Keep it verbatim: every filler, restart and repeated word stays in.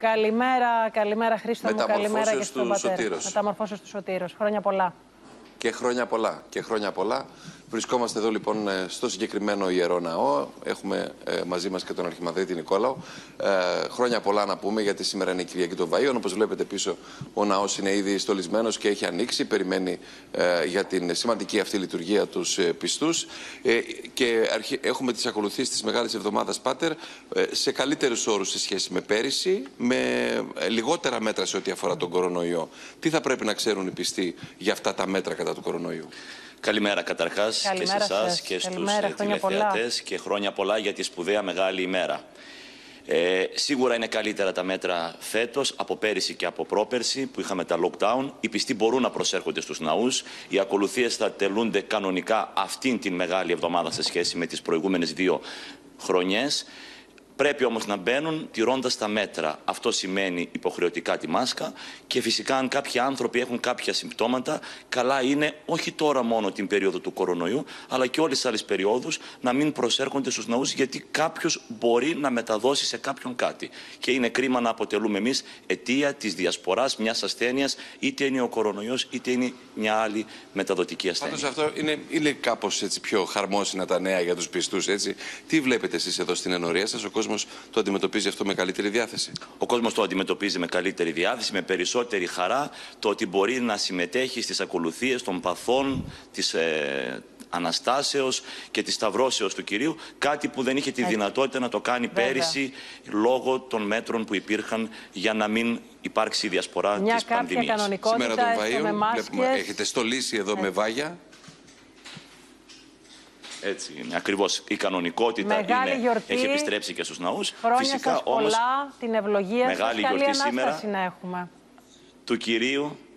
Καλημέρα, καλημέρα Χρήστο μου, καλημέρα και στον πατέρα. Σωτήρος. Μεταμορφώσεως του Σωτήρος. Χρόνια πολλά. Και χρόνια πολλά. Και χρόνια πολλά. Βρισκόμαστε εδώ λοιπόν στο συγκεκριμένο Ιερό Ναό. Έχουμε ε, μαζί μας και τον Αρχιμανδρίτη Νικόλαο. Ε, χρόνια πολλά να πούμε, γιατί σήμερα είναι η Κυριακή των Βαΐων. Όπως βλέπετε πίσω, ο ναός είναι ήδη στολισμένος και έχει ανοίξει. Περιμένει ε, για την σημαντική αυτή λειτουργία τους ε, πιστούς. Ε, και αρχι... έχουμε τις ακολουθήσεις της Μεγάλης Εβδομάδας Πάτερ ε, σε καλύτερους όρους σε σχέση με πέρυσι, με λιγότερα μέτρα σε ό,τι αφορά τον κορονοϊό. Τι θα πρέπει να ξέρουν οι πιστοί για αυτά τα μέτρα κατά του κορονοϊού? Καλημέρα καταρχάς και σε εσάς και στους τηλεθεατές και χρόνια πολλά για τη σπουδαία μεγάλη ημέρα. Ε, σίγουρα είναι καλύτερα τα μέτρα φέτος από πέρυσι και από πρόπερσι που είχαμε τα lockdown. Οι πιστοί μπορούν να προσέρχονται στους ναούς. Οι ακολουθίες θα τελούνται κανονικά αυτήν την μεγάλη εβδομάδα σε σχέση με τις προηγούμενες δύο χρονιές. Πρέπει όμως να μπαίνουν τηρώντας τα μέτρα. Αυτό σημαίνει υποχρεωτικά τη μάσκα και φυσικά αν κάποιοι άνθρωποι έχουν κάποια συμπτώματα, καλά είναι όχι τώρα μόνο την περίοδο του κορονοϊού, αλλά και όλες τις άλλες περιόδους να μην προσέρχονται στους ναούς, γιατί κάποιος μπορεί να μεταδώσει σε κάποιον κάτι. Και είναι κρίμα να αποτελούμε εμείς αιτία της διασποράς μιας ασθένειας, είτε είναι ο κορονοϊός είτε είναι μια άλλη μεταδοτική ασθένεια. Πάντως αυτό είναι, είναι κάπως έτσι πιο χαρμόσυνα τα νέα για τους πιστούς, έτσι. Τι βλέπετε εσείς εδώ στην ενορία σας? Ο κόσμος το αντιμετωπίζει αυτό με καλύτερη διάθεση? Ο κόσμος το αντιμετωπίζει με καλύτερη διάθεση, με περισσότερη χαρά, το ότι μπορεί να συμμετέχει στις ακολουθίες των παθών της ε, Αναστάσεως και της Σταυρώσεως του Κυρίου, κάτι που δεν είχε τη δυνατότητα να το κάνει Βέβαια. πέρυσι λόγω των μέτρων που υπήρχαν για να μην υπάρξει η διασπορά Μια της πανδημίας. Σήμερα των Βαΐων βλέπουμε, έχετε στολίσει εδώ Έτσι. με βάγια. Έτσι είναι. Ακριβώς. Η κανονικότητα είναι, γιορτή, έχει επιστρέψει και στους ναούς. Χρόνια Φυσικά σας όμως, πολλά, την ευλογία μεγάλη σας, γιορτή καλή σήμερα Ανάσταση να έχουμε. Του Κυρίου